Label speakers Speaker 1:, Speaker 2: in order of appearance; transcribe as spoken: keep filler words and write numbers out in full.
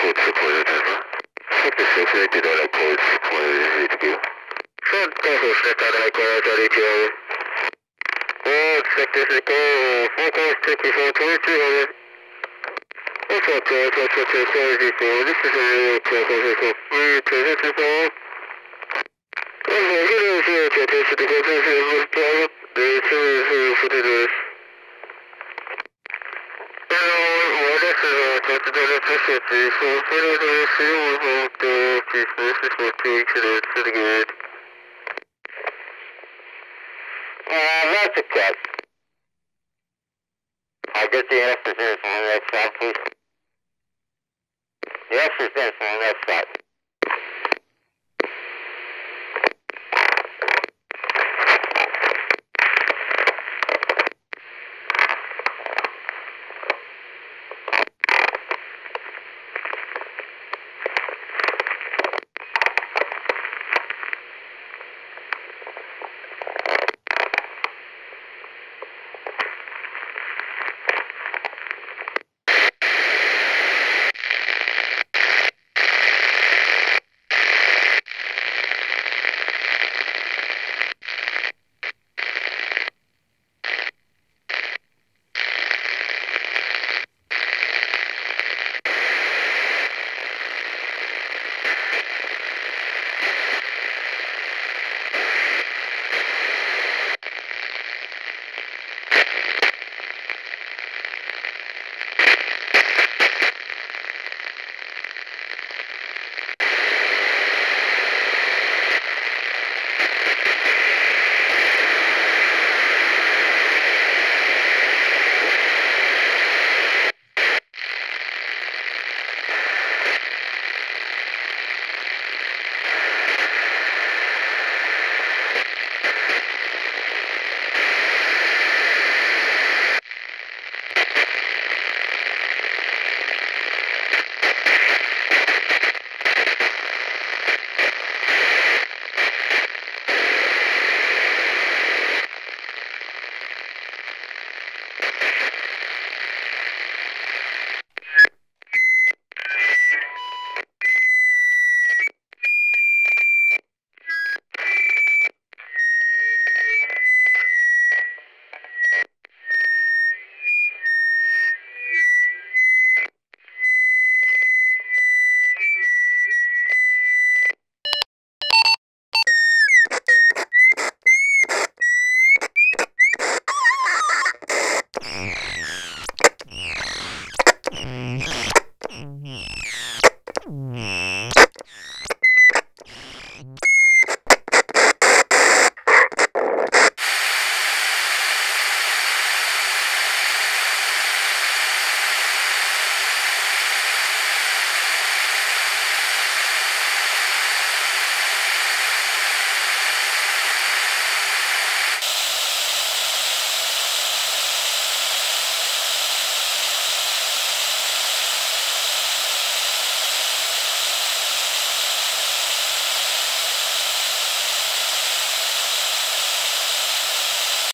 Speaker 1: code supported, over. fifty-six, rated on a code supported, H Q. Front cover, set on a code, H Q. Oh, fifty-six, oh, four calls, fifty-four, twenty-three, over. What's up, George? What's up, George? This is a real talk, over. We take it to the okay, get in here, check this, the good thing is with private, the two is here for the days. Well, this is a touch of the efficiency, so for the days, we will hold the chief forces for two weeks and it's pretty good. Uh, that's a cut. I'll get the answers in from the next side, please. The answers in from the next side.